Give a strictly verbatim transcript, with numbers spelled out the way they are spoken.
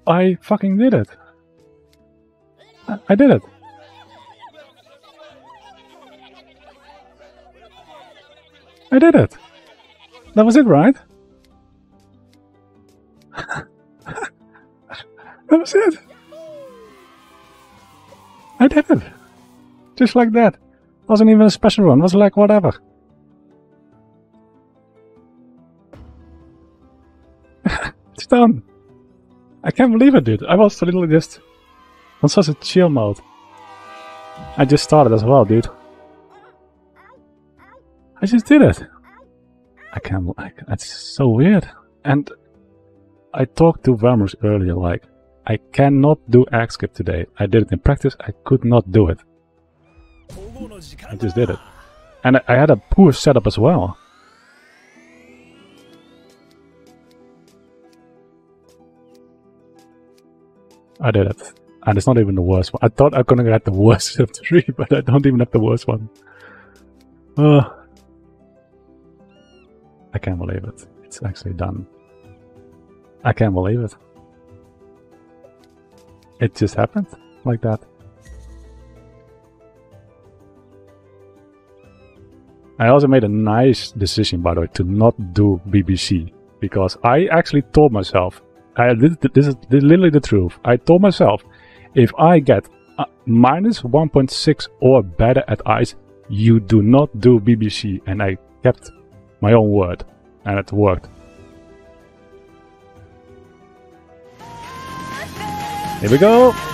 I fucking did it. I, I did it. I did it. That was it, right? That was it. I did it. Just like that. Wasn't even a special run. Was like whatever. It's done. I can't believe it, dude. I was literally just on such a chill mode. I just started as well, dude. I just did it. I can't. I, that's so weird. And I talked to Vamos earlier, like, I cannot do X skip today. I did it in practice. I could not do it. I just did it. And I, I had a poor setup as well. I did it. And it's not even the worst one. I thought I was gonna get the worst of the three, but I don't even have the worst one. Uh, I can't believe it. It's actually done. I can't believe it. It just happened like that. I also made a nice decision, by the way, to not do B B C. Because I actually told myself, I, this, this is literally the truth. I told myself, if I get uh, minus one point six or better at ice, you do not do B B C. And I kept my own word. And it worked. Here we go.